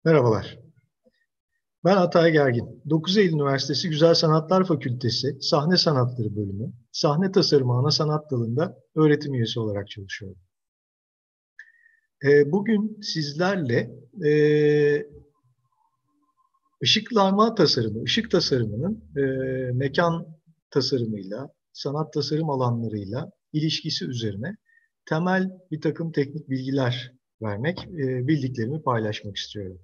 Merhabalar. Ben Atay Gergin. 9 Eylül Üniversitesi Güzel Sanatlar Fakültesi Sahne Sanatları Bölümü, Sahne Tasarımı Ana Sanat Dalı'nda öğretim üyesi olarak çalışıyorum. Bugün sizlerle ışıklanma tasarımı, ışık tasarımının mekan tasarımıyla, sanat tasarım alanlarıyla ilişkisi üzerine temel bir takım teknik bilgiler vermek, bildiklerimi paylaşmak istiyorum.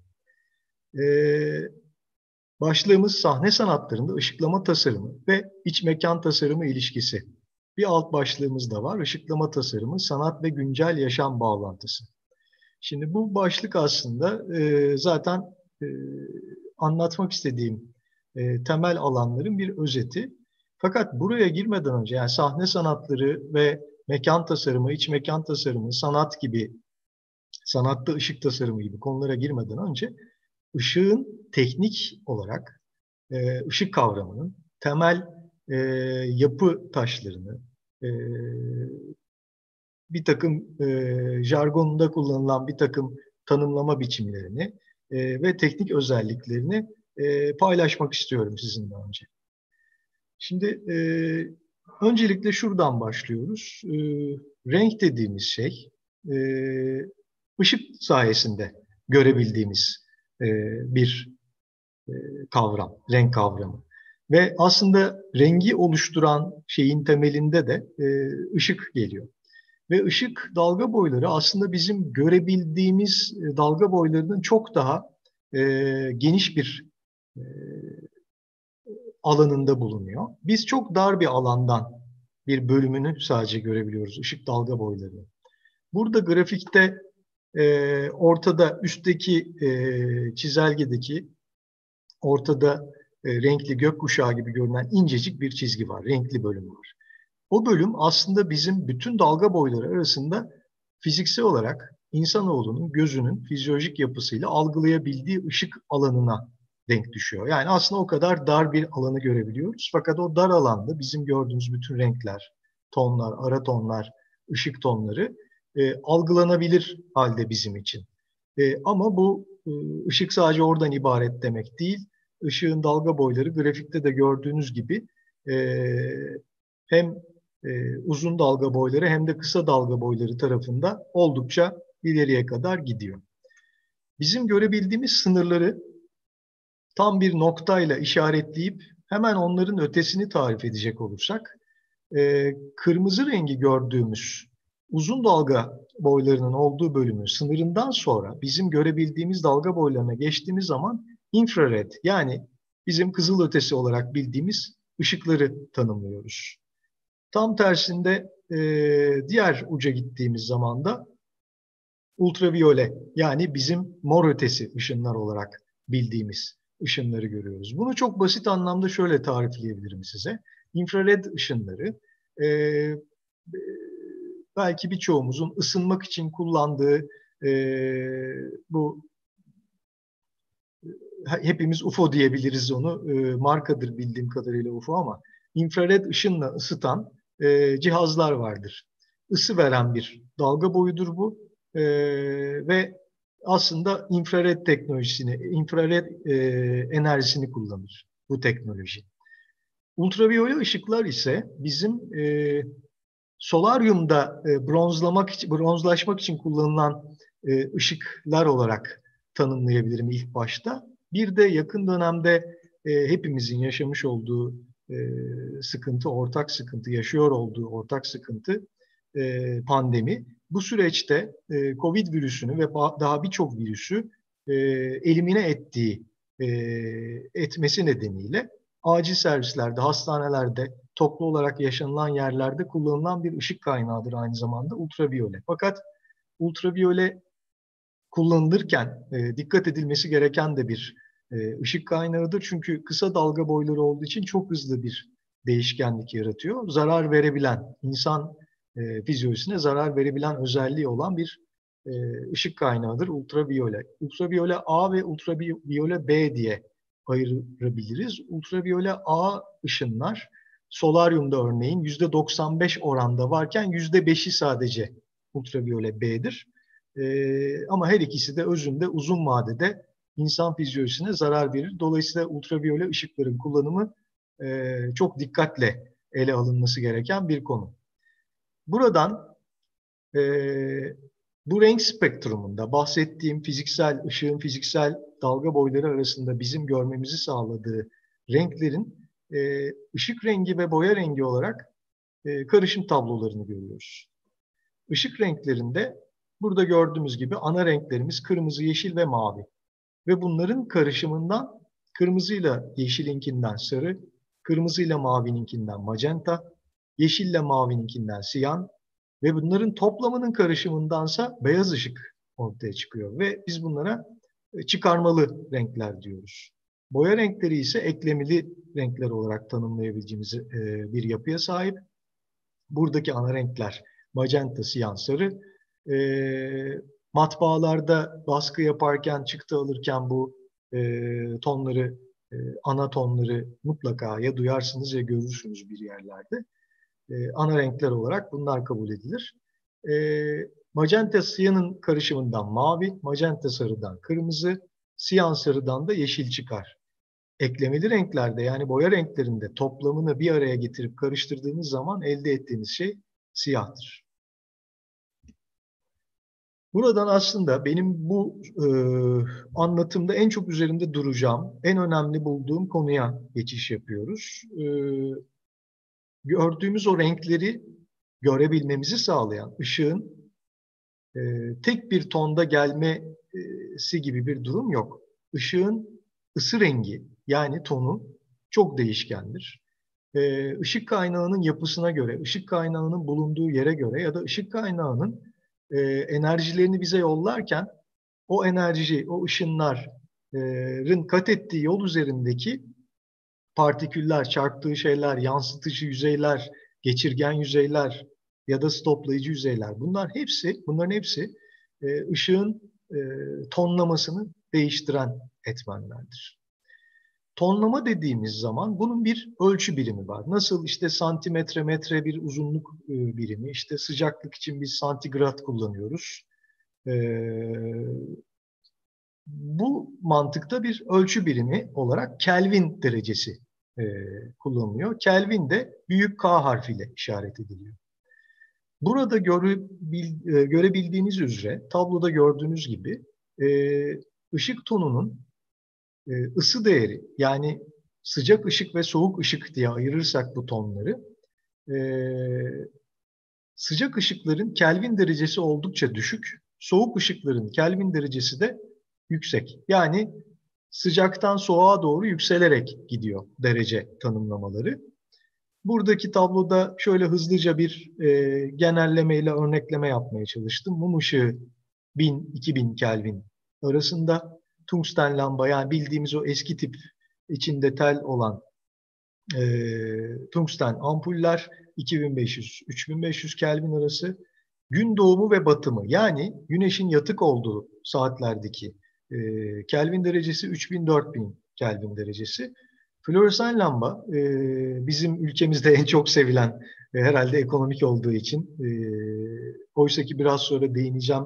Başlığımız sahne sanatlarında ışıklama tasarımı ve iç mekan tasarımı ilişkisi. Bir alt başlığımız da var. Işıklama tasarımı, sanat ve güncel yaşam bağlantısı. Şimdi bu başlık aslında zaten e, anlatmak istediğim temel alanların bir özeti. Fakat buraya girmeden önce yani sahne sanatları ve mekan tasarımı, iç mekan tasarımı, sanat gibi, sanatta ışık tasarımı gibi konulara girmeden önce ışığın teknik olarak ışık kavramının temel e, yapı taşlarını, e, bir takım jargonunda kullanılan bir takım tanımlama biçimlerini ve teknik özelliklerini paylaşmak istiyorum sizinle önce. Şimdi öncelikle şuradan başlıyoruz. Renk dediğimiz şey e, ışık sayesinde görebildiğimiz e, bir e, kavram, renk kavramı. Ve aslında rengi oluşturan şeyin temelinde de ışık geliyor. Ve ışık dalga boyları aslında bizim görebildiğimiz dalga boylarının çok daha e, geniş bir e, alanında bulunuyor. Biz çok dar bir alandan bir bölümünü sadece görebiliyoruz, ışık dalga boylarını. Burada grafikte ortada üstteki çizelgedeki ortada renkli gökkuşağı gibi görünen incecik bir çizgi var, renkli bölüm var. O bölüm aslında bizim bütün dalga boyları arasında fiziksel olarak insanoğlunun gözünün fizyolojik yapısıyla algılayabildiği ışık alanına denk düşüyor. Yani aslında o kadar dar bir alanı görebiliyoruz. Fakat o dar alanda bizim gördüğümüz bütün renkler, tonlar, ara tonlar, ışık tonları algılanabilir halde bizim için. Ama bu ışık sadece oradan ibaret demek değil. Işığın dalga boyları grafikte de gördüğünüz gibi e, hem uzun dalga boyları hem de kısa dalga boyları tarafında oldukça ileriye kadar gidiyor. Bizim görebildiğimiz sınırları tam bir noktayla işaretleyip hemen onların ötesini tarif edecek olursak, kırmızı rengi gördüğümüz uzun dalga boylarının olduğu bölümün sınırından sonra bizim görebildiğimiz dalga boylarına geçtiğimiz zaman infrared yani bizim kızılötesi olarak bildiğimiz ışıkları tanımlıyoruz. Tam tersinde diğer uca gittiğimiz zaman da ultraviyole yani bizim mor ötesi ışınlar olarak bildiğimiz ışınları görüyoruz. Bunu çok basit anlamda şöyle tarifleyebilirim size. İnfrared ışınları e, belki birçoğumuzun ısınmak için kullandığı e, bu hepimiz UFO diyebiliriz onu. Markadır bildiğim kadarıyla UFO ama infrared ışınla ısıtan cihazlar vardır. Isı veren bir dalga boyudur bu. Ve aslında infrared teknolojisini, infrared enerjisini kullanır bu teknoloji. Ultraviyole ışıklar ise bizim solaryumda bronzlaşmak için kullanılan ışıklar olarak tanımlayabilirim ilk başta. Bir de yakın dönemde hepimizin yaşamış olduğu sıkıntı, ortak sıkıntı, yaşıyor olduğu ortak sıkıntı pandemi. Bu süreçte Covid virüsünü ve daha birçok virüsü elimine e, etmesi nedeniyle acil servislerde, hastanelerde, toplu olarak yaşanılan yerlerde kullanılan bir ışık kaynağıdır aynı zamanda ultraviyole. Fakat ultraviyole kullanılırken dikkat edilmesi gereken de bir ışık kaynağıdır. Çünkü kısa dalga boyları olduğu için çok hızlı bir değişkenlik yaratıyor. Zarar verebilen, insan fizyolojisine zarar verebilen özelliği olan bir ışık kaynağıdır ultraviyole. Ultraviyole A ve ultraviyole B diye ayırabiliriz. Ultraviyole A ışınlar solaryumda örneğin %95 oranda varken %5'i sadece ultraviyole B'dir. Ama her ikisi de özünde uzun vadede insan fizyolojisine zarar verir. Dolayısıyla ultraviyole ışıkların kullanımı çok dikkatle ele alınması gereken bir konu. Buradan e, bu renk spektrumunda bahsettiğim ışığın fiziksel dalga boyları arasında bizim görmemizi sağladığı renklerin ışık rengi ve boya rengi olarak karışım tablolarını görüyoruz. Işık renklerinde burada gördüğümüz gibi ana renklerimiz kırmızı, yeşil ve mavi. Ve bunların karışımından kırmızıyla yeşilinkinden sarı, kırmızıyla mavininkinden magenta, yeşille mavininkinden siyan ve bunların toplamının karışımındansa beyaz ışık ortaya çıkıyor. Ve biz bunlara çıkarmalı renkler diyoruz. Boya renkleri ise eklemeli renkler olarak tanımlayabileceğimiz bir yapıya sahip. Buradaki ana renkler magenta, siyan, sarı. Matbaalarda baskı yaparken, çıktı alırken bu tonları, ana tonları mutlaka ya duyarsınız ya görürsünüz bir yerlerde. Ana renkler olarak bunlar kabul edilir. Magenta siyanın karışımından mavi, magenta sarıdan kırmızı, siyan sarıdan da yeşil çıkar. Eklemeli renklerde yani boya renklerinde toplamını bir araya getirip karıştırdığınız zaman elde ettiğiniz şey siyahtır. Buradan aslında benim bu anlatımda en çok üzerinde duracağım, en önemli bulduğum konuya geçiş yapıyoruz. Gördüğümüz o renkleri görebilmemizi sağlayan ışığın tek bir tonda gelmesi gibi bir durum yok. Işığın ısı rengi yani tonu çok değişkendir. Işık kaynağının yapısına göre, ışık kaynağının bulunduğu yere göre ya da ışık kaynağının enerjilerini bize yollarken o enerji, o ışınların kat ettiği yol üzerindeki partiküller, çarptığı şeyler, yansıtıcı yüzeyler, geçirgen yüzeyler ya da stoplayıcı yüzeyler. Bunların hepsi ışığın tonlamasını değiştiren etmenlerdir. Tonlama dediğimiz zaman bunun bir ölçü birimi var. Nasıl işte santimetre, metre bir uzunluk birimi, işte sıcaklık için biz santigrat kullanıyoruz. Bu mantıkta bir ölçü birimi olarak Kelvin derecesi kullanılıyor. Kelvin de büyük K harfiyle işaret ediliyor. Burada görebildiğiniz üzere, tabloda gördüğünüz gibi ışık tonunun ısı değeri, yani sıcak ışık ve soğuk ışık diye ayırırsak bu tonları, sıcak ışıkların Kelvin derecesi oldukça düşük, soğuk ışıkların Kelvin derecesi de yüksek. Yani sıcaktan soğuğa doğru yükselerek gidiyor derece tanımlamaları. Buradaki tabloda şöyle hızlıca bir genellemeyle örnekleme yapmaya çalıştım. Mum ışığı 1000-2000 Kelvin arasında, tungsten lamba yani bildiğimiz o eski tip içinde tel olan tungsten ampuller 2500-3500 Kelvin arası. Gün doğumu ve batımı yani güneşin yatık olduğu saatlerdeki Kelvin derecesi 3000-4000 Kelvin derecesi. Floresan lamba bizim ülkemizde en çok sevilen herhalde ekonomik olduğu için oysa ki biraz sonra değineceğim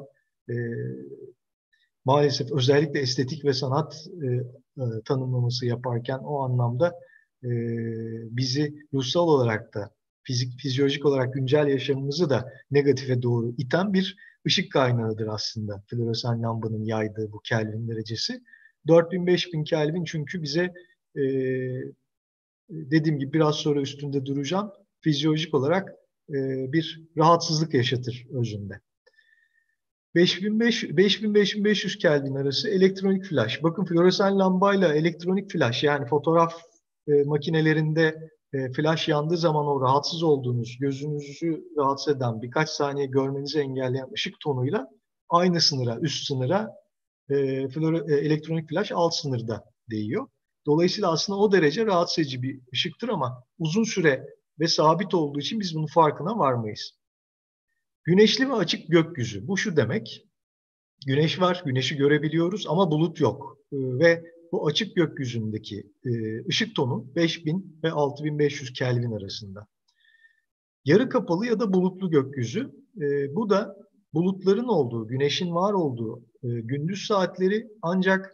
maalesef özellikle estetik ve sanat tanımlaması yaparken o anlamda bizi ruhsal olarak da fizyolojik olarak güncel yaşamımızı da negatife doğru iten bir ışık kaynağıdır aslında floresan lambanın yaydığı bu Kelvin derecesi. 4000-5000 Kelvin çünkü bize dediğim gibi biraz sonra üstünde duracağım. Fizyolojik olarak bir rahatsızlık yaşatır özünde. 5000-5500 Kelvin arası elektronik flash. Bakın floresan lambayla elektronik flash yani fotoğraf makinelerinde flash yandığı zaman o rahatsız olduğunuz, gözünüzü rahatsız eden, birkaç saniye görmenizi engelleyen ışık tonuyla aynı sınıra, üst sınıra elektronik flash alt sınırda değiyor. Dolayısıyla aslında o derece rahatsız edici bir ışıktır ama uzun süre ve sabit olduğu için biz bunun farkına varmayız. Güneşli ve açık gökyüzü. Bu şu demek. Güneş var, güneşi görebiliyoruz ama bulut yok. Ve bu açık gökyüzündeki ışık tonu 5000 ve 6500 Kelvin arasında. Yarı kapalı ya da bulutlu gökyüzü. Bu da bulutların olduğu, güneşin var olduğu gündüz saatleri ancak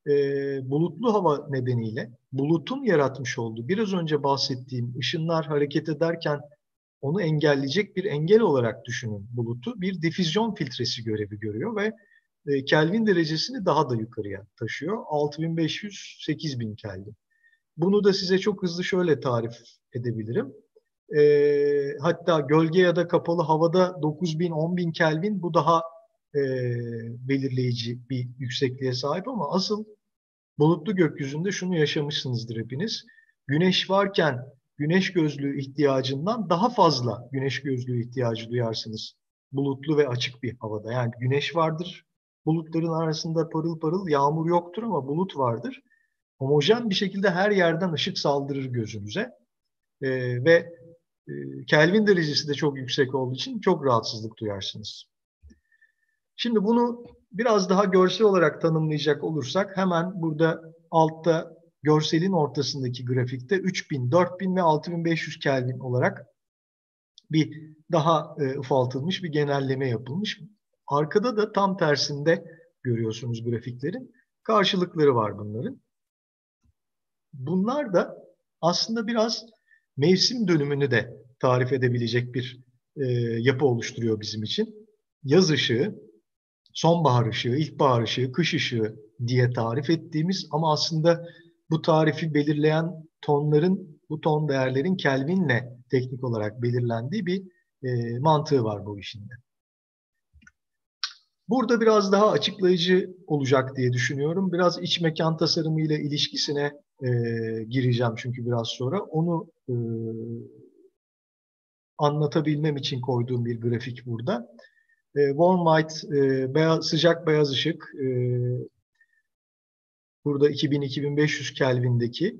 bulutlu hava nedeniyle bulutun yaratmış olduğu biraz önce bahsettiğim ışınlar hareket ederken onu engelleyecek bir engel olarak düşünün bulutu. Bir difüzyon filtresi görevi görüyor ve Kelvin derecesini daha da yukarıya taşıyor. 6500-8000 Kelvin. Bunu da size çok hızlı şöyle tarif edebilirim. Hatta gölge ya da kapalı havada 9000-10.000 Kelvin, bu daha belirleyici bir yüksekliğe sahip, ama asıl bulutlu gökyüzünde şunu yaşamışsınızdır hepiniz. Güneş varken güneş gözlüğü ihtiyacından daha fazla güneş gözlüğü ihtiyacı duyarsınız. Bulutlu ve açık bir havada. Yani güneş vardır, bulutların arasında parıl parıl, yağmur yoktur ama bulut vardır. Homojen bir şekilde her yerden ışık saldırır gözünüze. Ve Kelvin derecesi de çok yüksek olduğu için çok rahatsızlık duyarsınız. Şimdi bunu biraz daha görsel olarak tanımlayacak olursak, hemen burada altta görselin ortasındaki grafikte 3000, 4000 ve 6500 Kelvin olarak bir daha ufaltılmış bir genelleme yapılmış. Arkada da tam tersinde görüyorsunuz grafiklerin. Karşılıkları var bunların. Bunlar da aslında biraz mevsim dönümünü de tarif edebilecek bir yapı oluşturuyor bizim için. Yaz ışığı, sonbahar ışığı, ilkbahar ışığı, kış ışığı diye tarif ettiğimiz, ama aslında bu tarifi belirleyen tonların, bu ton değerlerin Kelvin'le teknik olarak belirlendiği bir mantığı var bu işin de. Burada biraz daha açıklayıcı olacak diye düşünüyorum. Biraz iç mekan tasarımı ile ilişkisine gireceğim çünkü biraz sonra. Onu anlatabilmem için koyduğum bir grafik burada. Warm white, sıcak beyaz ışık, burada 2000-2500 Kelvin'deki.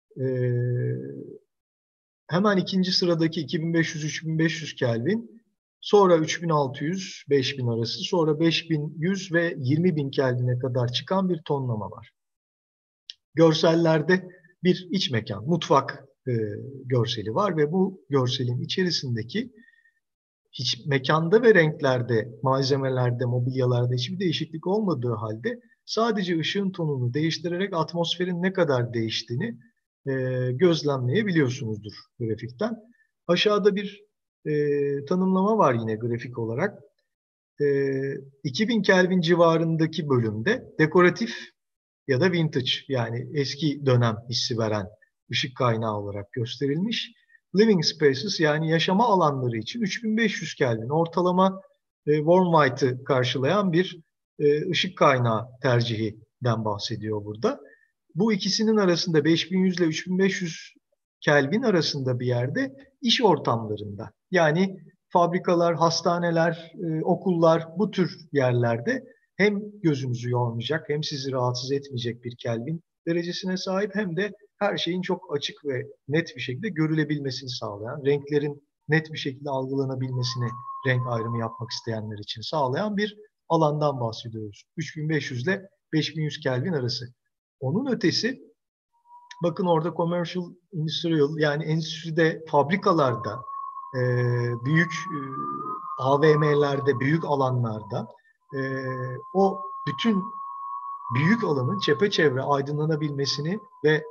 Hemen ikinci sıradaki 2500-3500 Kelvin, sonra 3600-5000 arası, sonra 5100 ve 20.000 Kelvin'e kadar çıkan bir tonlama var. Görsellerde bir iç mekan, mutfak görseli var ve bu görselin içerisindeki hiç mekanda ve renklerde, malzemelerde, mobilyalarda hiçbir değişiklik olmadığı halde sadece ışığın tonunu değiştirerek atmosferin ne kadar değiştiğini gözlemleyebiliyorsunuzdur grafikten. Aşağıda bir tanımlama var yine grafik olarak. 2000 Kelvin civarındaki bölümde dekoratif ya da vintage, yani eski dönem hissi veren ışık kaynağı olarak gösterilmiş. Living spaces, yani yaşama alanları için 3500 Kelvin ortalama warm white'ı karşılayan bir ışık kaynağı tercihinden bahsediyor burada. Bu ikisinin arasında 5100 ile 3500 Kelvin arasında bir yerde iş ortamlarında, yani fabrikalar, hastaneler, okullar, bu tür yerlerde hem gözünüzü yormayacak hem sizi rahatsız etmeyecek bir Kelvin derecesine sahip, hem de her şeyin çok açık ve net bir şekilde görülebilmesini sağlayan, renklerin net bir şekilde algılanabilmesini, renk ayrımı yapmak isteyenler için sağlayan bir alandan bahsediyoruz. 3500 ile 5100 Kelvin arası. Onun ötesi, bakın orada commercial, industrial, yani endüstride, fabrikalarda, büyük AVM'lerde, büyük alanlarda o bütün büyük alanın çepeçevre aydınlanabilmesini ve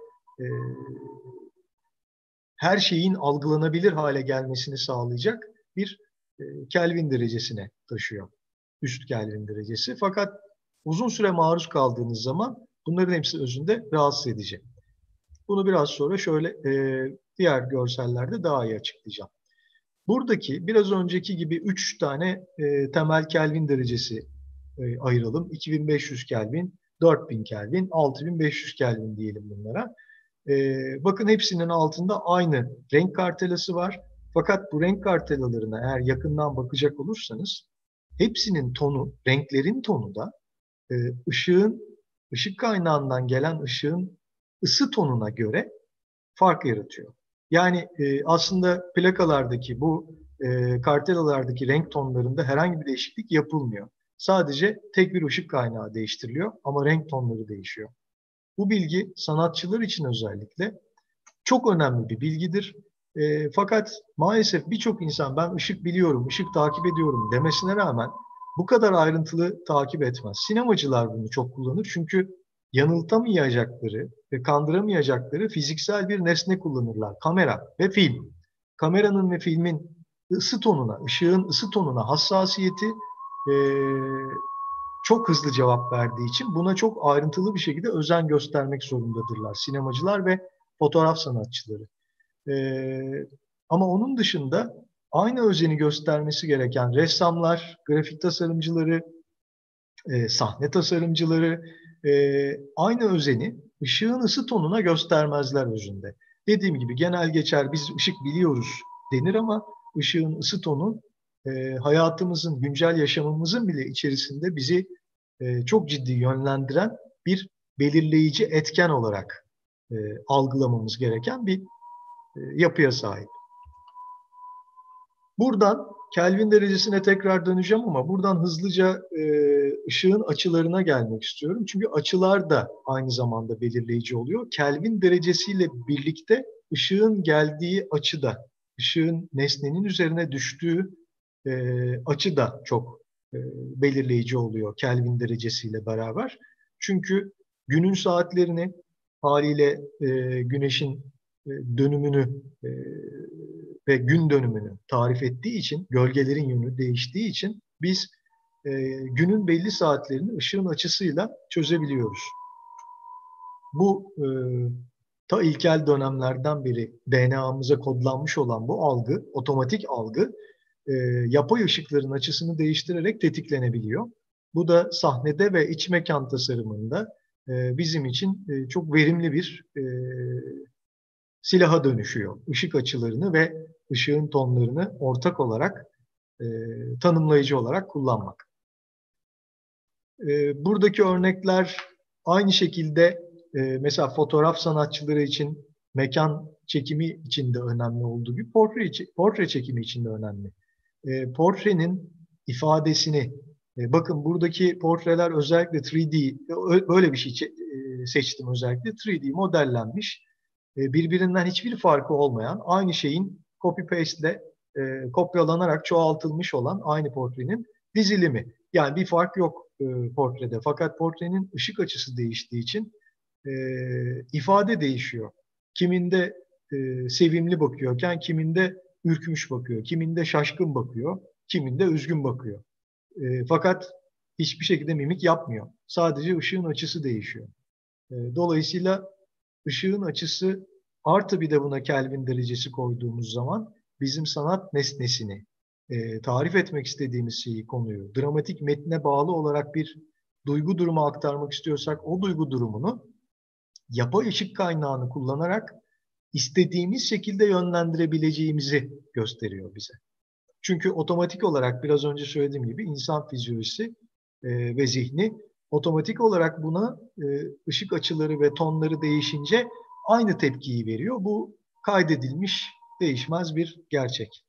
her şeyin algılanabilir hale gelmesini sağlayacak bir Kelvin derecesine taşıyor. Üst Kelvin derecesi. Fakat uzun süre maruz kaldığınız zaman bunların hepsi özünde rahatsız edici. Bunu biraz sonra şöyle diğer görsellerde daha iyi açıklayacağım. Buradaki biraz önceki gibi 3 tane temel Kelvin derecesi ayıralım. 2500 Kelvin, 4000 Kelvin, 6500 Kelvin diyelim bunlara. Bakın hepsinin altında aynı renk kartelası var. Fakat bu renk kartelalarına eğer yakından bakacak olursanız hepsinin tonu, renklerin tonu da ışık kaynağından gelen ışığın ısı tonuna göre fark yaratıyor. Yani aslında plakalardaki bu kartelalardaki renk tonlarında herhangi bir değişiklik yapılmıyor. Sadece tek bir ışık kaynağı değiştiriliyor ama renk tonları değişiyor. Bu bilgi sanatçılar için özellikle çok önemli bir bilgidir. Fakat maalesef birçok insan ben ışık biliyorum, ışık takip ediyorum demesine rağmen bu kadar ayrıntılı takip etmez. Sinemacılar bunu çok kullanır çünkü yanıltamayacakları ve kandıramayacakları fiziksel bir nesne kullanırlar. Kamera ve film. Kameranın ve filmin ısı tonuna, ışığın ısı tonuna hassasiyeti e, çok hızlı cevap verdiği için buna çok ayrıntılı bir şekilde özen göstermek zorundadırlar sinemacılar ve fotoğraf sanatçıları. Ama onun dışında aynı özeni göstermesi gereken ressamlar, grafik tasarımcıları, sahne tasarımcıları aynı özeni ışığın ısı tonuna göstermezler özünde. Dediğim gibi genel geçer biz ışık biliyoruz denir ama ışığın ısı tonu hayatımızın, güncel yaşamımızın bile içerisinde bizi çok ciddi yönlendiren bir belirleyici etken olarak algılamamız gereken bir yapıya sahip. Buradan Kelvin derecesine tekrar döneceğim ama buradan hızlıca ışığın açılarına gelmek istiyorum. Çünkü açılar da aynı zamanda belirleyici oluyor. Kelvin derecesiyle birlikte ışığın geldiği açı da, ışığın nesnenin üzerine düştüğü açı da çok belirleyici oluyor Kelvin derecesiyle beraber. Çünkü günün saatlerini haliyle güneşin dönümünü ve gün dönümünü tarif ettiği için, gölgelerin yönü değiştiği için biz günün belli saatlerini ışığın açısıyla çözebiliyoruz. Bu ta ilkel dönemlerden beri DNA'mıza kodlanmış olan bu algı, otomatik algı, yapay ışıkların açısını değiştirerek tetiklenebiliyor. Bu da sahnede ve iç mekan tasarımında bizim için çok verimli bir silaha dönüşüyor. Işık açılarını ve ışığın tonlarını ortak olarak tanımlayıcı olarak kullanmak. Buradaki örnekler aynı şekilde mesela fotoğraf sanatçıları için mekan çekimi için de önemli olduğu gibi portre çekimi için de önemli. Portrenin ifadesini bakın buradaki portreler özellikle 3D böyle bir şey seçtim özellikle 3D modellenmiş birbirinden hiçbir farkı olmayan aynı şeyin copy paste ile kopyalanarak çoğaltılmış olan aynı portrenin dizilimi. Yani bir fark yok portrede. Fakat portrenin ışık açısı değiştiği için ifade değişiyor. Kiminde sevimli bakıyorken kiminde ürkmüş bakıyor, kiminde şaşkın bakıyor, kiminde üzgün bakıyor. Fakat hiçbir şekilde mimik yapmıyor. Sadece ışığın açısı değişiyor. Dolayısıyla ışığın açısı artı bir de buna Kelvin derecesi koyduğumuz zaman bizim sanat nesnesini tarif etmek istediğimiz şeyi konuyu dramatik metne bağlı olarak bir duygu durumu aktarmak istiyorsak o duygu durumunu yapay ışık kaynağını kullanarak istediğimiz şekilde yönlendirebileceğimizi gösteriyor bize. Çünkü otomatik olarak biraz önce söylediğim gibi insan fizyolojisi ve zihni otomatik olarak buna ışık açıları ve tonları değişince aynı tepkiyi veriyor. Bu kaydedilmiş, değişmez bir gerçek.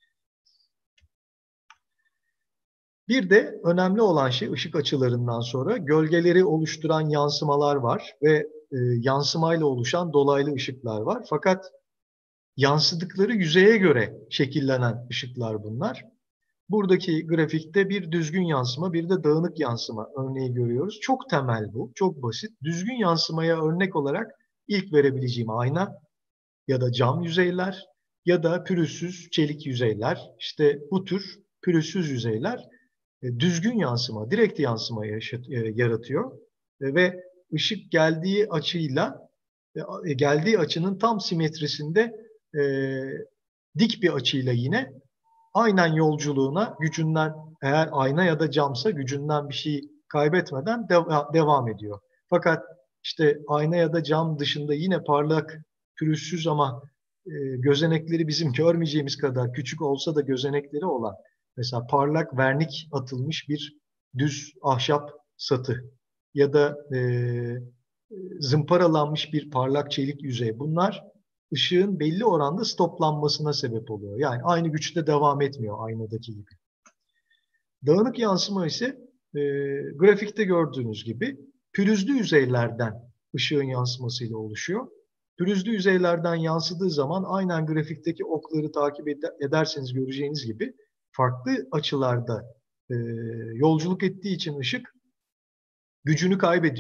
Bir de önemli olan şey ışık açılarından sonra gölgeleri oluşturan yansımalar var ve yansımayla oluşan dolaylı ışıklar var. Fakat yansıdıkları yüzeye göre şekillenen ışıklar bunlar. Buradaki grafikte bir düzgün yansıma, bir de dağınık yansıma örneği görüyoruz. Çok temel bu, çok basit. Düzgün yansımaya örnek olarak ilk verebileceğim ayna ya da cam yüzeyler ya da pürüzsüz çelik yüzeyler. İşte bu tür pürüzsüz yüzeyler düzgün yansıma, direkt yansıma yaratıyor. Ve ışık geldiği açıyla, geldiği açının tam simetrisinde dik bir açıyla yine aynen yolculuğuna gücünden eğer ayna ya da camsa gücünden bir şey kaybetmeden devam ediyor. Fakat işte ayna ya da cam dışında yine parlak, pürüzsüz ama gözenekleri bizim görmeyeceğimiz kadar küçük olsa da gözenekleri olan mesela parlak vernik atılmış bir düz ahşap satı ya da zımparalanmış bir parlak çelik yüzey. Bunlar ışığın belli oranda stoplanmasına sebep oluyor. Yani aynı güçte devam etmiyor aynadaki gibi. Dağınık yansıma ise grafikte gördüğünüz gibi pürüzlü yüzeylerden ışığın yansımasıyla oluşuyor. Pürüzlü yüzeylerden yansıdığı zaman aynen grafikteki okları takip ederseniz göreceğiniz gibi farklı açılarda yolculuk ettiği için ışık gücünü kaybediyor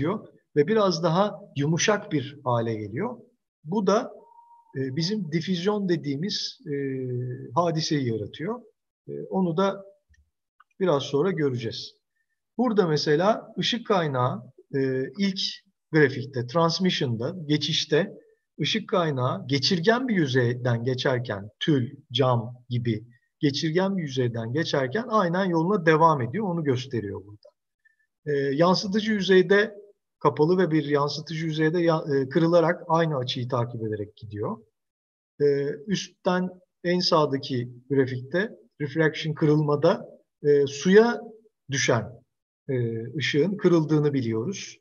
ve biraz daha yumuşak bir hale geliyor. Bu da bizim difüzyon dediğimiz hadiseyi yaratıyor. Onu da biraz sonra göreceğiz. Burada mesela ışık kaynağı ilk grafikte, transmission'da, geçişte ışık kaynağı geçirgen bir yüzeyden geçerken, tül, cam gibi geçirgen bir yüzeyden geçerken aynen yoluna devam ediyor. Onu gösteriyor burada. Yansıtıcı yüzeyde kapalı ve bir yansıtıcı yüzeyde kırılarak aynı açıyı takip ederek gidiyor. Üstten en sağdaki grafikte refraction kırılmada suya düşen ışığın kırıldığını biliyoruz.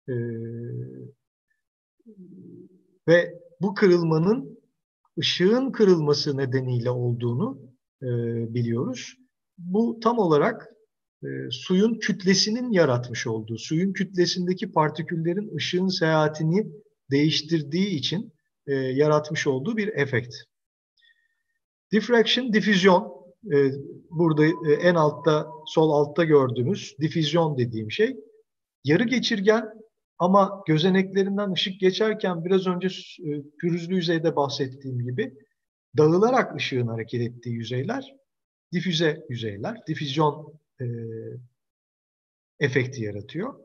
Ve bu kırılmanın ışığın kırılması nedeniyle olduğunu biliyoruz. Bu tam olarak suyun kütlesinin yaratmış olduğu, suyun kütlesindeki partiküllerin ışığın seyahatini değiştirdiği için yaratmış olduğu bir efekt. Diffraction, difüzyon. Burada en altta, sol altta gördüğümüz difüzyon dediğim şey. Yarı geçirgen ama gözeneklerinden ışık geçerken biraz önce pürüzlü yüzeyde bahsettiğim gibi dağılarak ışığın hareket ettiği yüzeyler difüze yüzeyler. Difüzyon efekti yaratıyor.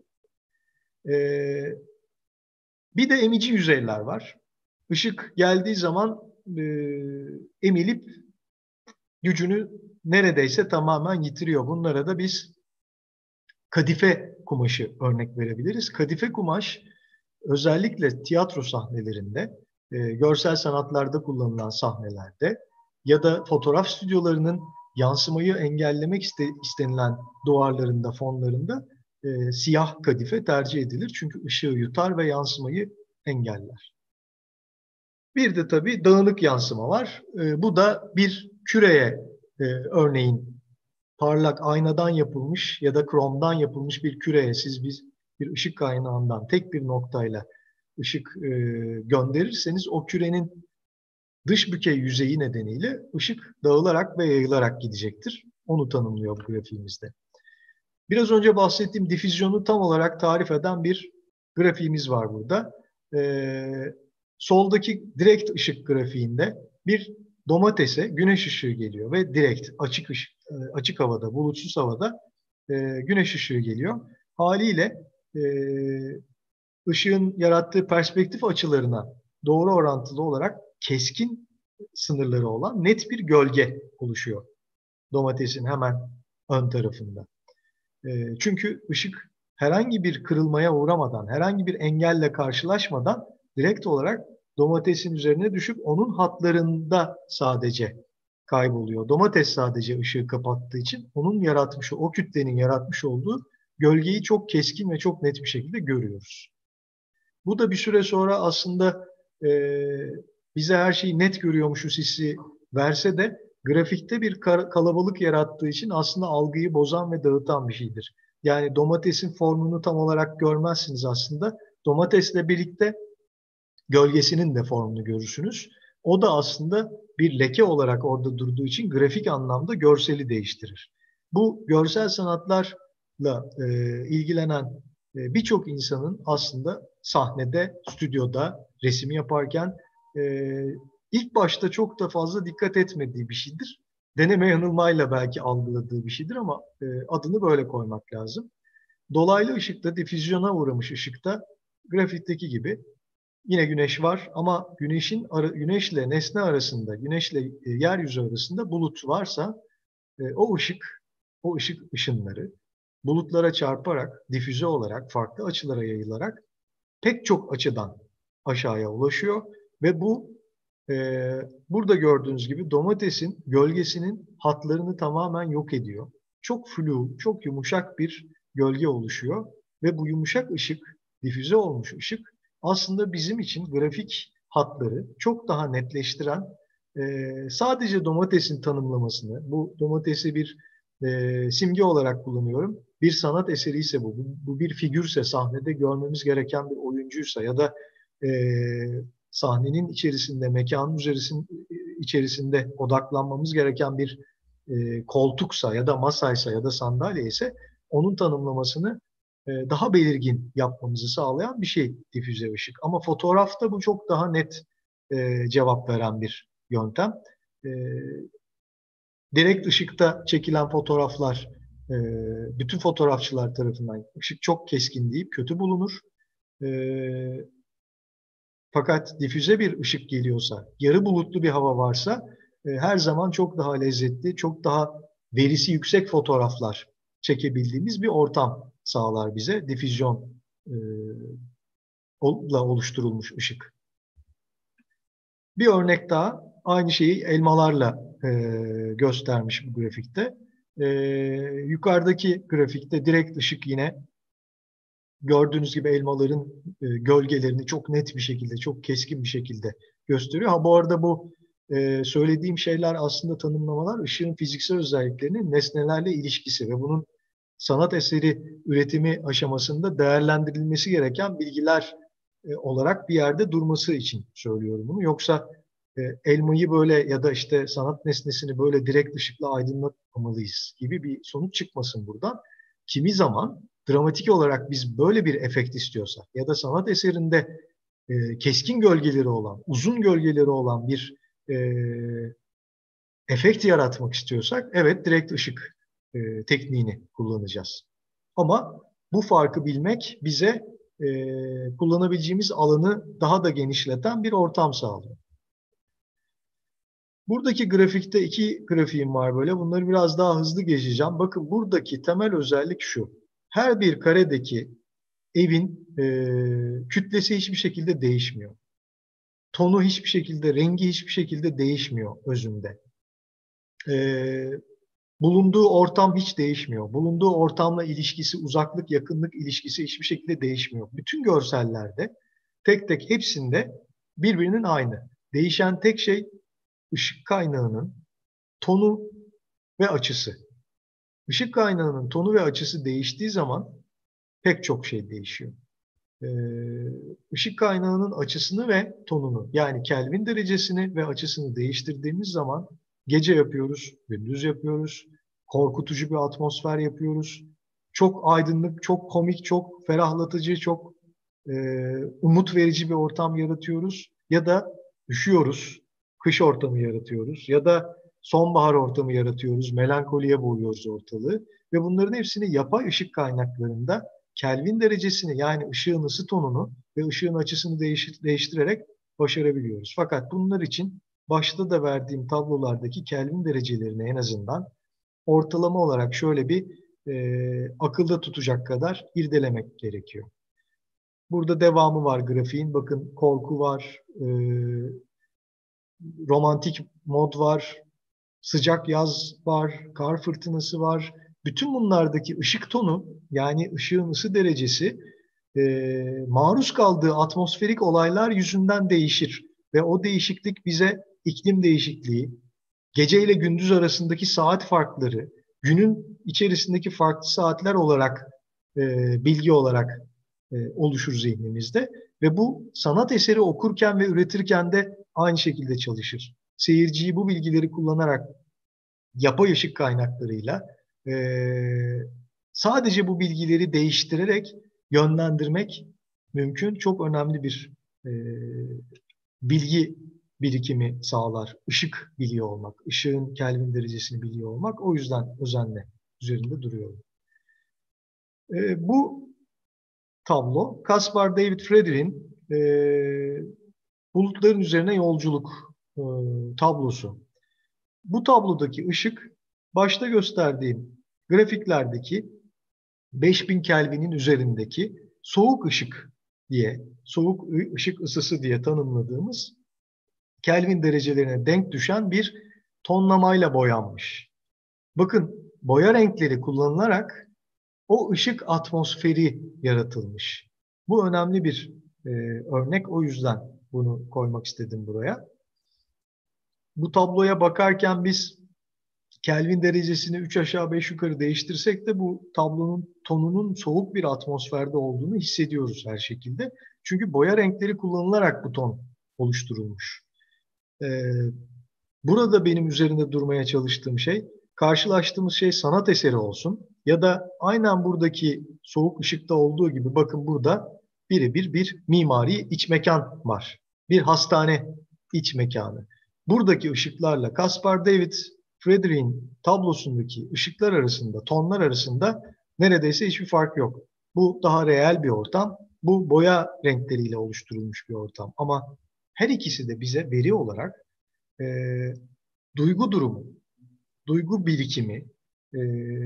Bir de emici yüzeyler var. Işık geldiği zaman emilip gücünü neredeyse tamamen yitiriyor. Bunlara da biz kadife kumaşı örnek verebiliriz. Kadife kumaş özellikle tiyatro sahnelerinde, görsel sanatlarda kullanılan sahnelerde ya da fotoğraf stüdyolarının yansımayı engellemek istenilen duvarlarında, fonlarında siyah kadife tercih edilir. Çünkü ışığı yutar ve yansımayı engeller. Bir de tabii dağınık yansıma var. Bu da bir küreye örneğin parlak aynadan yapılmış ya da kromdan yapılmış bir küreye siz bir ışık kaynağından tek bir noktayla ışık gönderirseniz o kürenin dış bükey yüzeyi nedeniyle ışık dağılarak ve yayılarak gidecektir. Onu tanımlıyor bu grafiğimizde. Biraz önce bahsettiğim difüzyonu tam olarak tarif eden bir grafiğimiz var burada. Soldaki direkt ışık grafiğinde bir domatese güneş ışığı geliyor ve direkt açık havada, bulutsuz havada güneş ışığı geliyor. Haliyle ışığın yarattığı perspektif açılarına doğru orantılı olarak keskin sınırları olan net bir gölge oluşuyor domatesin hemen ön tarafında. Çünkü ışık herhangi bir kırılmaya uğramadan, herhangi bir engelle karşılaşmadan direkt olarak domatesin üzerine düşüp onun hatlarında sadece kayboluyor. Domates sadece ışığı kapattığı için onun yaratmış, o kütlenin yaratmış olduğu gölgeyi çok keskin ve çok net bir şekilde görüyoruz. Bu da bir süre sonra aslında bize her şeyi net görüyormuşuz hissi verse de grafikte bir kalabalık yarattığı için aslında algıyı bozan ve dağıtan bir şeydir. Yani domatesin formunu tam olarak görmezsiniz aslında. Domatesle birlikte gölgesinin de formunu görürsünüz. O da aslında bir leke olarak orada durduğu için grafik anlamda görseli değiştirir. Bu görsel sanatlarla ilgilenen birçok insanın aslında sahnede, stüdyoda resim yaparken ilk başta çok da fazla dikkat etmediği bir şeydir. Deneme yanılmayla belki algıladığı bir şeydir ama adını böyle koymak lazım. Dolaylı ışıkta, difüzyona uğramış ışıkta grafikteki gibi yine güneş var ama güneşle nesne arasında, güneşle yeryüzü arasında bulut varsa o ışık ışınları bulutlara çarparak, difüze olarak, farklı açılara yayılarak pek çok açıdan aşağıya ulaşıyor ve bu burada gördüğünüz gibi domatesin gölgesinin hatlarını tamamen yok ediyor. Çok flu, çok yumuşak bir gölge oluşuyor ve bu yumuşak ışık, difüze olmuş ışık aslında bizim için grafik hatları çok daha netleştiren, sadece domatesin tanımlamasını, bu domatesi bir simge olarak kullanıyorum. Bir sanat eseri ise bu bir figürse, sahnede görmemiz gereken bir oyuncuysa ya da sahnenin içerisinde, mekanın içerisinde odaklanmamız gereken bir koltuksa ya da masaysa ya da sandalye ise onun tanımlamasını daha belirgin yapmamızı sağlayan bir şey difüze ışık. Ama fotoğrafta bu çok daha net cevap veren bir yöntem. E, Direkt ışıkta çekilen fotoğraflar e, bütün fotoğrafçılar tarafından ışık çok keskin deyip kötü bulunur. E, Fakat difüze bir ışık geliyorsa, yarı bulutlu bir hava varsa her zaman çok daha lezzetli, çok daha verisi yüksek fotoğraflar çekebildiğimiz bir ortam sağlar bize difüzyon oluşturulmuş ışık. Bir örnek daha aynı şeyi elmalarla göstermiş bu grafikte. Yukarıdaki grafikte direkt ışık yine gördüğünüz gibi elmaların gölgelerini çok net bir şekilde, çok keskin bir şekilde gösteriyor. Ha bu arada bu söylediğim şeyler aslında tanımlamalar ışığın fiziksel özelliklerinin nesnelerle ilişkisi ve bunun sanat eseri üretimi aşamasında değerlendirilmesi gereken bilgiler olarak bir yerde durması için söylüyorum bunu. Yoksa elmayı böyle ya da işte sanat nesnesini böyle direkt ışıkla aydınlatmamalıyız gibi bir sonuç çıkmasın buradan. Kimi zaman dramatik olarak biz böyle bir efekt istiyorsak ya da sanat eserinde keskin gölgeleri olan, uzun gölgeleri olan bir e, efekt yaratmak istiyorsak evet direkt ışık tekniğini kullanacağız. Ama bu farkı bilmek bize kullanabileceğimiz alanı daha da genişleten bir ortam sağlıyor. Buradaki grafikte iki grafiğim var böyle. Bunları biraz daha hızlı geçeceğim. Bakın buradaki temel özellik şu. Her bir karedeki evin kütlesi hiçbir şekilde değişmiyor. Tonu hiçbir şekilde, rengi hiçbir şekilde değişmiyor özünde. Bulunduğu ortam hiç değişmiyor. Bulunduğu ortamla ilişkisi, uzaklık, yakınlık ilişkisi hiçbir şekilde değişmiyor. Bütün görsellerde tek tek hepsinde birbirinin aynı. Değişen tek şey ışık kaynağının tonu ve açısı. Işık kaynağının tonu ve açısı değiştiği zaman pek çok şey değişiyor. Işık kaynağının açısını ve tonunu yani Kelvin derecesini ve açısını değiştirdiğimiz zaman gece yapıyoruz, gündüz yapıyoruz, korkutucu bir atmosfer yapıyoruz. Çok aydınlık, çok komik, çok ferahlatıcı, çok umut verici bir ortam yaratıyoruz. Ya da üşüyoruz, kış ortamı yaratıyoruz. Ya da sonbahar ortamı yaratıyoruz, melankoliye boğuyoruz ortalığı. Ve bunların hepsini yapay ışık kaynaklarında Kelvin derecesini yani ışığın ısı tonunu ve ışığın açısını değiştirerek başarabiliyoruz. Fakat bunlar için başta da verdiğim tablolardaki Kelvin derecelerini en azından ortalama olarak şöyle bir akılda tutacak kadar irdelemek gerekiyor. Burada devamı var grafiğin. Bakın korku var, romantik mod var, sıcak yaz var, kar fırtınası var. Bütün bunlardaki ışık tonu yani ışığın ısı derecesi maruz kaldığı atmosferik olaylar yüzünden değişir. Ve o değişiklik bize iklim değişikliği, gece ile gündüz arasındaki saat farkları, günün içerisindeki farklı saatler olarak bilgi olarak oluşur zihnimizde. Ve bu sanat eseri okurken ve üretirken de aynı şekilde çalışır. Seyirciyi bu bilgileri kullanarak yapay ışık kaynaklarıyla e, sadece bu bilgileri değiştirerek yönlendirmek mümkün. Çok önemli bir bilgi birikimi sağlar. Işık biliyor olmak, ışığın Kelvin derecesini biliyor olmak. O yüzden özenle üzerinde duruyorum. Bu tablo Caspar David Frederick'in bulutların üzerine yolculuk tablosu. Bu tablodaki ışık başta gösterdiğim grafiklerdeki 5000 Kelvin'in üzerindeki soğuk ışık diye, soğuk ışık ısısı diye tanımladığımız Kelvin derecelerine denk düşen bir tonlamayla boyanmış. Bakın boya renkleri kullanılarak o ışık atmosferi yaratılmış. Bu önemli bir örnek. O yüzden bunu koymak istedim buraya. Bu tabloya bakarken biz Kelvin derecesini 3 aşağı 5 yukarı değiştirsek de bu tablonun tonunun soğuk bir atmosferde olduğunu hissediyoruz her şekilde. Çünkü boya renkleri kullanılarak bu ton oluşturulmuş. Burada benim üzerinde durmaya çalıştığım şey, karşılaştığımız şey sanat eseri olsun Ya da aynen buradaki soğuk ışıkta olduğu gibi bakın burada birebir bir mimari iç mekan var. Bir hastane iç mekanı. Buradaki ışıklarla Caspar David Friedrich'in tablosundaki ışıklar arasında, tonlar arasında neredeyse hiçbir fark yok. Bu daha reel bir ortam. Bu boya renkleriyle oluşturulmuş bir ortam. Ama her ikisi de bize veri olarak e, duygu durumu, duygu birikimi e,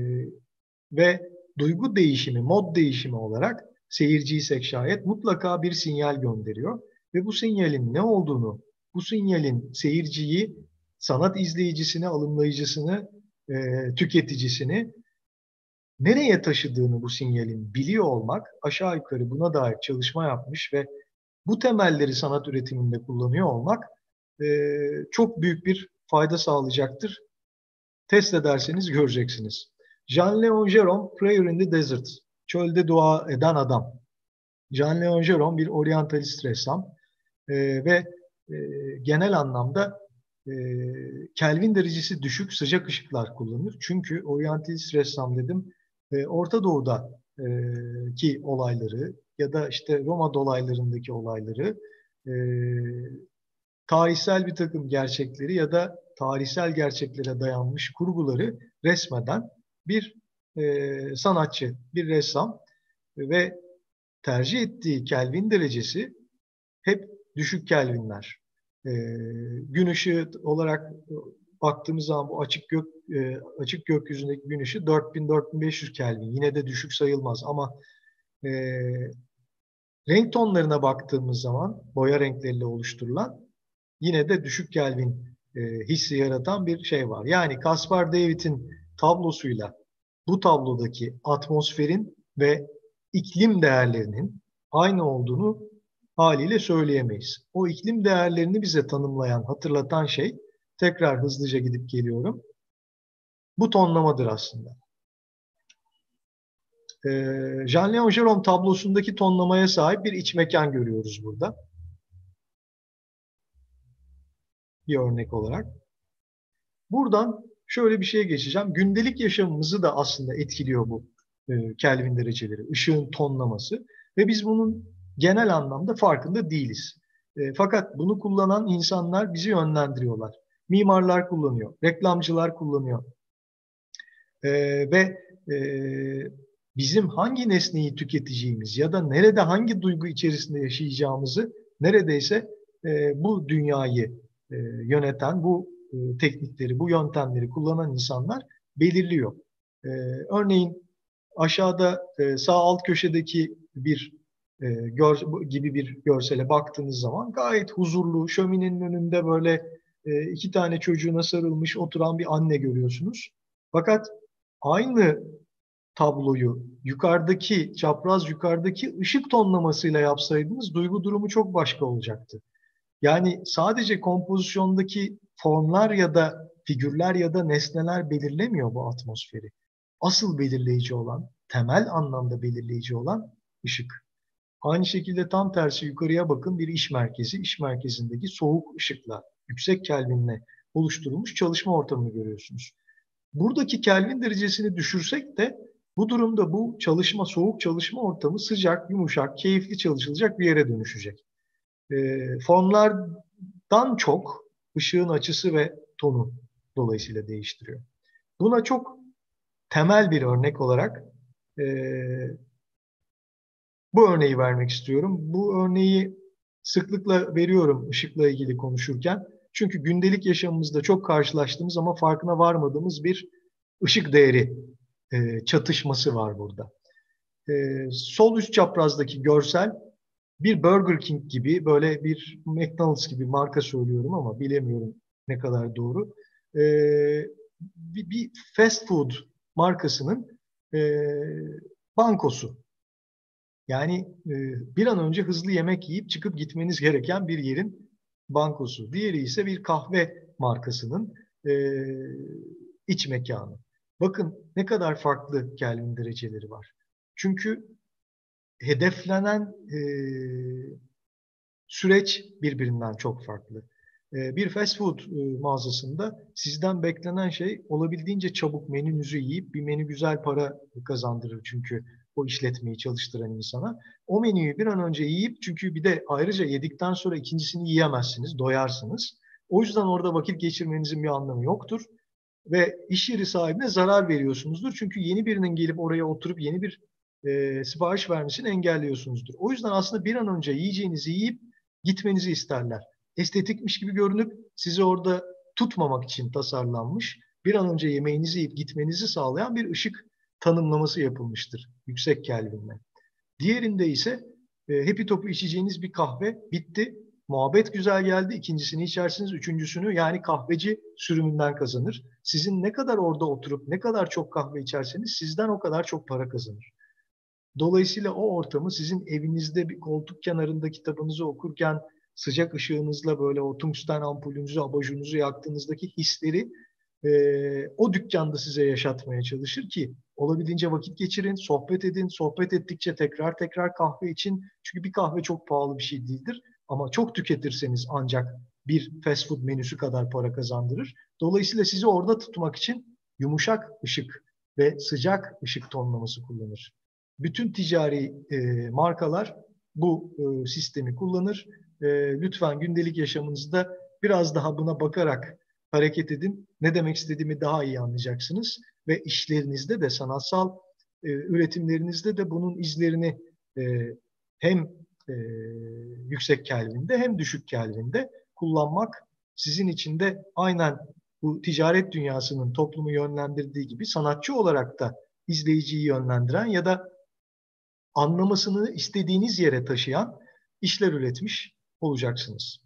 ve duygu değişimi, mod değişimi olarak seyirciysek şayet mutlaka bir sinyal gönderiyor. Ve bu sinyalin ne olduğunu, bu sinyalin seyirciyi, sanat izleyicisini, alımlayıcısını, tüketicisini nereye taşıdığını bu sinyalin biliyor olmak, aşağı yukarı buna dair çalışma yapmış ve bu temelleri sanat üretiminde kullanıyor olmak çok büyük bir fayda sağlayacaktır. Test ederseniz göreceksiniz. Jean-Léon Gérôme, Prayer in the Desert, Çölde Dua Eden Adam. Jean-Léon Gérôme bir oryantalist ressam ve e, genel anlamda e, Kelvin derecesi düşük sıcak ışıklar kullanır. Çünkü oryantalist ressam dedim, Orta Doğu'da ki olayları ya da işte Roma dolaylarındaki olayları e, tarihsel bir takım gerçekleri ya da tarihsel gerçeklere dayanmış kurguları resmeden bir sanatçı, bir ressam ve tercih ettiği Kelvin derecesi hep düşük Kelvinler. E, Gün ışığı olarak baktığımız zaman bu açık gökyüzündeki gün ışığı 4000-4500 Kelvin. Yine de düşük sayılmaz ama e, renk tonlarına baktığımız zaman boya renkleriyle oluşturulan yine de düşük Kelvin hissi yaratan bir şey var. Yani Caspar David'in tablosuyla bu tablodaki atmosferin ve iklim değerlerinin aynı olduğunu haliyle söyleyemeyiz. O iklim değerlerini bize tanımlayan, hatırlatan şey, tekrar hızlıca gidip geliyorum, bu tonlamadır aslında. Jean-Léon Gérôme tablosundaki tonlamaya sahip bir iç mekan görüyoruz burada. Bir örnek olarak. Buradan şöyle bir şeye geçeceğim. Gündelik yaşamımızı da aslında etkiliyor bu Kelvin dereceleri, ışığın tonlaması ve biz bunun genel anlamda farkında değiliz. Fakat bunu kullanan insanlar bizi yönlendiriyorlar. Mimarlar kullanıyor, reklamcılar kullanıyor. E, ve e, bizim hangi nesneyi tüketeceğimiz ya da nerede hangi duygu içerisinde yaşayacağımızı neredeyse bu dünyayı yöneten, bu teknikleri, bu yöntemleri kullanan insanlar belirliyor. Örneğin aşağıda sağ alt köşedeki bir gibi bir görsele baktığınız zaman gayet huzurlu, şöminenin önünde böyle iki tane çocuğuna sarılmış oturan bir anne görüyorsunuz. Fakat aynı tabloyu yukarıdaki, çapraz yukarıdaki ışık tonlamasıyla yapsaydınız duygu durumu çok başka olacaktı. Yani sadece kompozisyondaki formlar ya da figürler ya da nesneler belirlemiyor bu atmosferi. Asıl belirleyici olan, temel anlamda belirleyici olan ışık. Aynı şekilde tam tersi yukarıya bakın, bir iş merkezi. İş merkezindeki soğuk ışıkla, yüksek Kelvinle oluşturulmuş çalışma ortamını görüyorsunuz. Buradaki Kelvin derecesini düşürsek de bu durumda bu çalışma, soğuk çalışma ortamı sıcak, yumuşak, keyifli çalışılacak bir yere dönüşecek. Formlardan çok ışığın açısı ve tonu dolayısıyla değiştiriyor. Buna çok temel bir örnek olarak e, bu örneği vermek istiyorum. Bu örneği sıklıkla veriyorum ışıkla ilgili konuşurken. Çünkü gündelik yaşamımızda çok karşılaştığımız ama farkına varmadığımız bir ışık değeri çatışması var burada. Sol üst çaprazdaki görsel bir Burger King gibi, böyle bir McDonald's gibi, marka söylüyorum ama bilemiyorum ne kadar doğru. Bir fast food markasının bankosu. Yani bir an önce hızlı yemek yiyip çıkıp gitmeniz gereken bir yerin bankosu. Diğeri ise bir kahve markasının e, iç mekanı. Bakın ne kadar farklı Kelvin dereceleri var. Çünkü hedeflenen süreç birbirinden çok farklı. Bir fast food mağazasında sizden beklenen şey olabildiğince çabuk menünüzü yiyip bir menü güzel para kazandırır çünkü o işletmeyi çalıştıran insana. O menüyü bir an önce yiyip çünkü bir de ayrıca yedikten sonra ikincisini yiyemezsiniz, doyarsınız. O yüzden orada vakit geçirmenizin bir anlamı yoktur ve iş yeri sahibine zarar veriyorsunuzdur. Çünkü yeni birinin gelip oraya oturup yeni bir sipariş vermesini engelliyorsunuzdur. O yüzden aslında bir an önce yiyeceğinizi yiyip gitmenizi isterler. Estetikmiş gibi görünüp sizi orada tutmamak için tasarlanmış, bir an önce yemeğinizi yiyip gitmenizi sağlayan bir ışık tanımlaması yapılmıştır yüksek Kelvin'le. Diğerinde ise hepi topu içeceğiniz bir kahve bitti. Muhabbet güzel geldi. İkincisini içersiniz. Üçüncüsünü yani kahveci sürümünden kazanır. Sizin ne kadar orada oturup ne kadar çok kahve içerseniz sizden o kadar çok para kazanır. Dolayısıyla o ortamı sizin evinizde bir koltuk kenarında kitabınızı okurken sıcak ışığınızla böyle o tungsten ampulünüzü, abajununuzu yaktığınızdaki hisleri o dükkanda size yaşatmaya çalışır ki olabildiğince vakit geçirin, sohbet edin. Sohbet ettikçe tekrar tekrar kahve için. Çünkü bir kahve çok pahalı bir şey değildir. Ama çok tüketirseniz ancak bir fast food menüsü kadar para kazandırır. Dolayısıyla sizi orada tutmak için yumuşak ışık ve sıcak ışık tonlaması kullanır. Bütün ticari markalar bu sistemi kullanır. Lütfen gündelik yaşamınızda biraz daha buna bakarak hareket edin. Ne demek istediğimi daha iyi anlayacaksınız ve işlerinizde de sanatsal üretimlerinizde de bunun izlerini e, hem e, yüksek Kelvin'de hem düşük Kelvin'de kullanmak sizin için de aynen bu ticaret dünyasının toplumu yönlendirdiği gibi sanatçı olarak da izleyiciyi yönlendiren ya da anlamasını istediğiniz yere taşıyan işler üretmiş olacaksınız.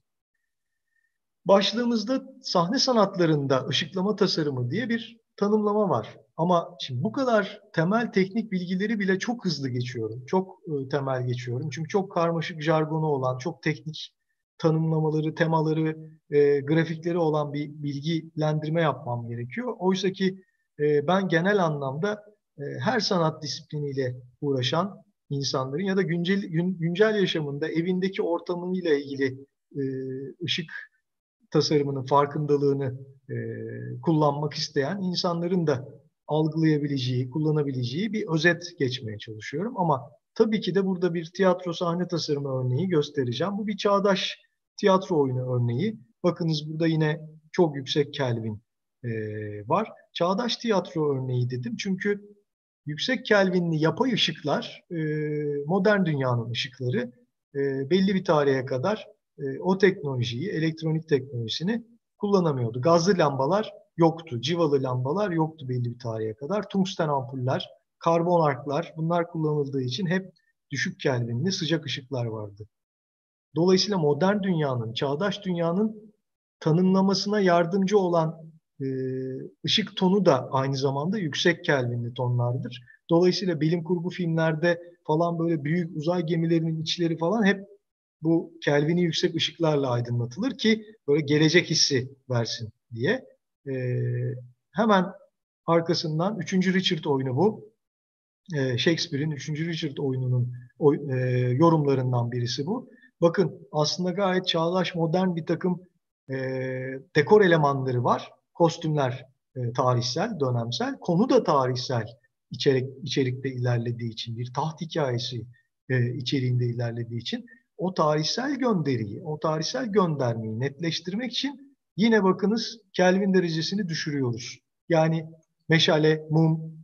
Başlığımızda sahne sanatlarında ışıklama tasarımı diye bir tanımlama var. Ama şimdi bu kadar temel teknik bilgileri bile çok hızlı geçiyorum. Çok temel geçiyorum. Çünkü çok karmaşık jargonu olan, çok teknik tanımlamaları, temaları, grafikleri olan bir bilgilendirme yapmam gerekiyor. Oysa ki ben genel anlamda her sanat disipliniyle uğraşan insanların ya da güncel yaşamında evindeki ortamıyla ilgili e, ışık tasarımının farkındalığını kullanmak isteyen insanların da algılayabileceği, kullanabileceği bir özet geçmeye çalışıyorum. Ama tabii ki de burada bir tiyatro sahne tasarımı örneği göstereceğim. Bu bir çağdaş tiyatro oyunu örneği. Bakınız burada yine çok yüksek Kelvin e, var. Çağdaş tiyatro örneği dedim çünkü yüksek Kelvinli yapay ışıklar, modern dünyanın ışıkları belli bir tarihe kadar o teknolojiyi, elektronik teknolojisini kullanamıyordu. Gazlı lambalar yoktu, civalı lambalar yoktu belli bir tarihe kadar. Tungsten ampuller, karbon arklar bunlar kullanıldığı için hep düşük Kelvinli sıcak ışıklar vardı. Dolayısıyla modern dünyanın, çağdaş dünyanın tanımlamasına yardımcı olan e, ışık tonu da aynı zamanda yüksek Kelvinli tonlardır. Dolayısıyla bilim kurgu filmlerde falan böyle büyük uzay gemilerinin içleri falan hep bu Kelvin'i yüksek ışıklarla aydınlatılır ki böyle gelecek hissi versin diye. E, Hemen arkasından 3. Richard oyunu bu. Shakespeare'in 3. Richard oyununun yorumlarından birisi bu. Bakın aslında gayet çağdaş modern bir takım e, dekor elemanları var. Kostümler tarihsel, dönemsel. Konu da tarihsel içerikte ilerlediği için, bir taht hikayesi içeriğinde ilerlediği için o tarihsel gönderiyi, o tarihsel göndermeyi netleştirmek için yine bakınız Kelvin derecesini düşürüyoruz. Yani meşale, mum,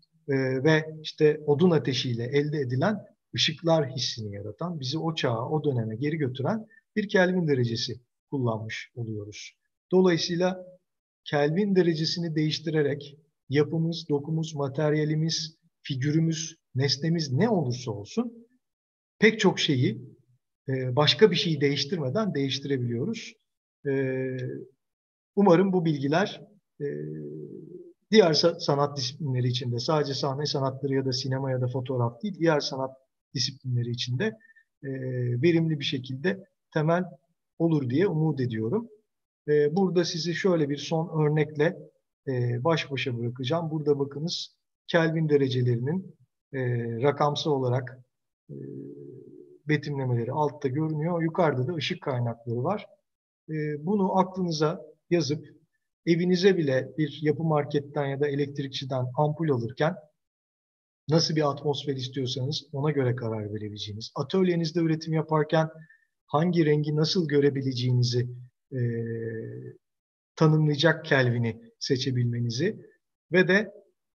ve işte odun ateşiyle elde edilen ışıklar hissini yaratan, bizi o çağa, o döneme geri götüren bir Kelvin derecesi kullanmış oluyoruz. Dolayısıyla Kelvin derecesini değiştirerek yapımız, dokumuz, materyalimiz, figürümüz, nesnemiz ne olursa olsun pek çok şeyi başka bir şeyi değiştirmeden değiştirebiliyoruz. E, Umarım bu bilgiler diğer sanat disiplinleri içinde sadece sahne sanatları ya da sinema ya da fotoğraf değil, diğer sanat disiplinleri içinde verimli bir şekilde temel olur diye umut ediyorum. Burada sizi şöyle bir son örnekle baş başa bırakacağım. Burada bakınız Kelvin derecelerinin rakamsal olarak betimlemeleri altta görünüyor. Yukarıda da ışık kaynakları var. bunu aklınıza yazıp evinize bile bir yapı marketten ya da elektrikçiden ampul alırken nasıl bir atmosfer istiyorsanız ona göre karar verebileceğiniz, atölyenizde üretim yaparken hangi rengi nasıl görebileceğinizi e, tanımlayacak Kelvin'i seçebilmenizi ve de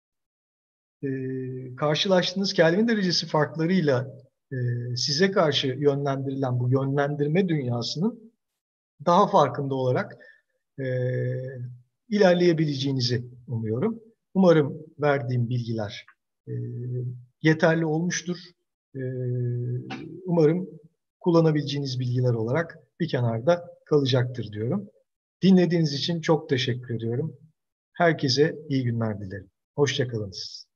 karşılaştığınız Kelvin derecesi farklarıyla size karşı yönlendirilen bu yönlendirme dünyasının daha farkında olarak e, ilerleyebileceğinizi umuyorum. Umarım verdiğim bilgiler e, yeterli olmuştur. E, umarım kullanabileceğiniz bilgiler olarak bir kenarda kalacaktır diyorum. Dinlediğiniz için çok teşekkür ediyorum. Herkese iyi günler dilerim. Hoşça kalınız.